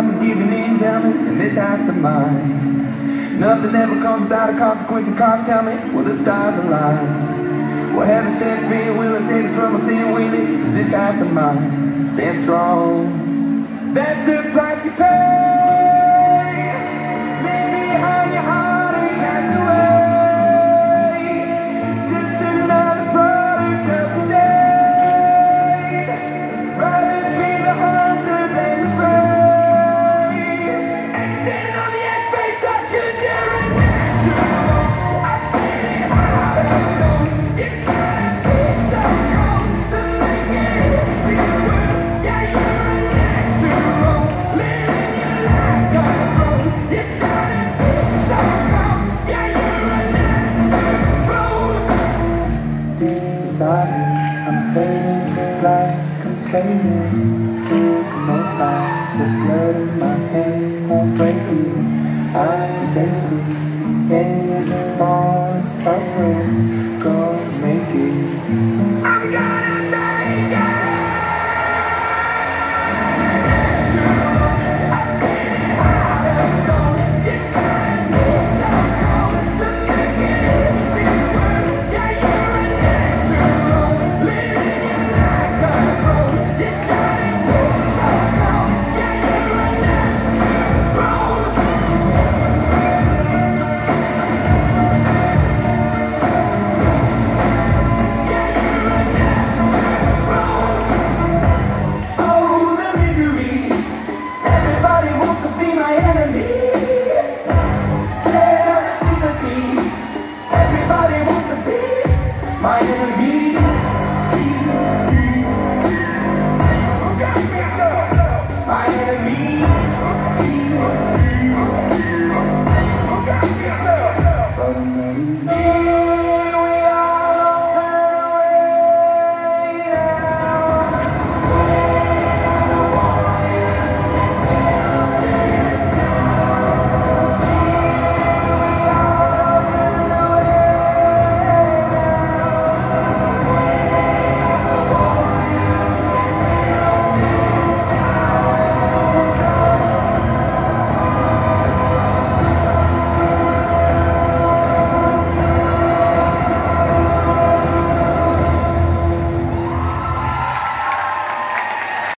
I'm giving in, tell me, in this house of mine. Nothing ever comes without a consequence and cost, tell me, will the stars align? Will heaven step in, will it save us from our sin, will it? Cause this house of mine stands strong. That's the price you pay. Leave behind your heart and cast away. Just another product of today. Rather be the hunter than the prey. And you're standing on the edge, face up, cause you're a natural. I played it hard as stone. You gotta be so cold to make it in this world. Yeah, you're a natural. Living your life control. You gotta be so cold. Yeah, you're a natural. Deep inside me, I'm fading black, I'm fading. Took a note by the blood in my hand won't break it. I can taste it. The end isn't born, so I swear, gonna make it. I'm gonna make it. Oh, the misery. Everybody wants to be my enemy.